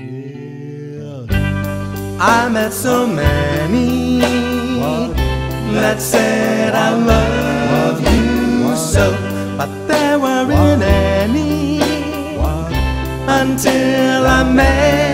I met so many that said I love you so, but there weren't any until I met